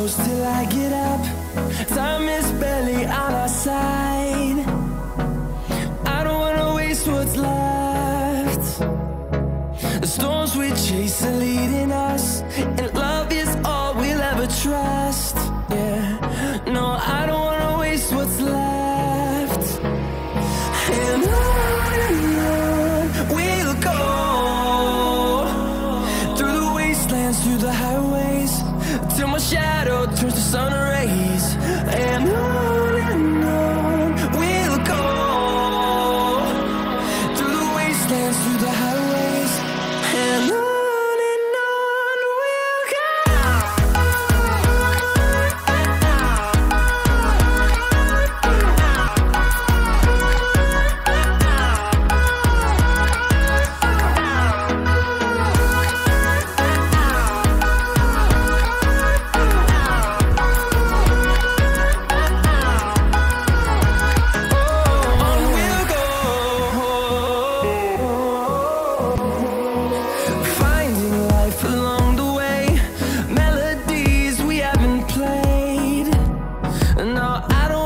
close till I get up. Time is barely on our side. I don't wanna waste what's left. The storms we chase are leading us, and love is all we'll ever trust. Yeah, no, I don't wanna waste what's left. And on we'll go, through the wastelands, through the highways, till my shadow turns to sun rays. And on we'll go, through the wastelands, through the highways, and on. No, I don't